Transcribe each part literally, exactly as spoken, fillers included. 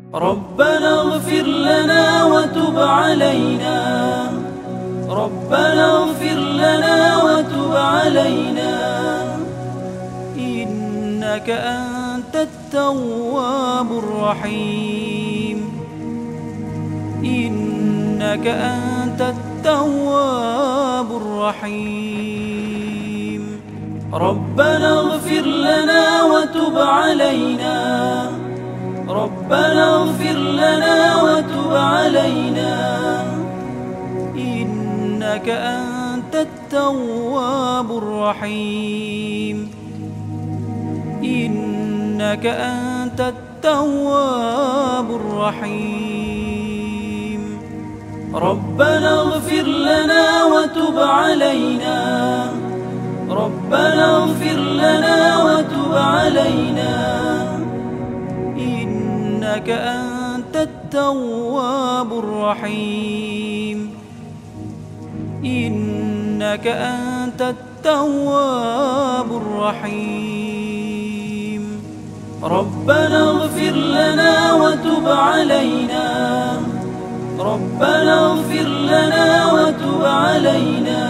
ربنا اغفر لنا وتب علينا، ربنا اغفر لنا وتب علينا، إنك أنت التواب الرحيم، إنك أنت التواب الرحيم. ربنا اغفر لنا وتب علينا، ربنا اغفر لنا وتب علينا، إنك أنت التواب الرحيم، إنك أنت التواب الرحيم. ربنا اغفر لنا وتب علينا، ربنا اغفر لنا وتب علينا، إنك أنت التواب الرحيم، إنك أنت التواب الرحيم. ربنا اغفر لنا وتب علينا، ربنا اغفر لنا وتب علينا،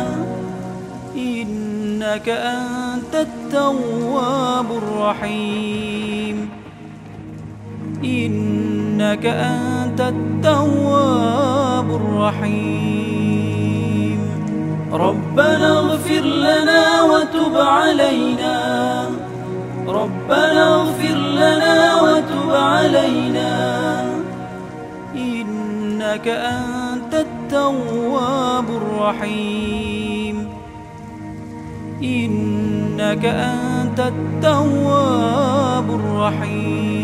إنك أنت التواب الرحيم، إنك أنت التواب الرحيم. ربنا اغفر لنا وتب علينا، ربنا اغفر لنا وتب علينا، إنك أنت التواب الرحيم، إنك أنت التواب الرحيم.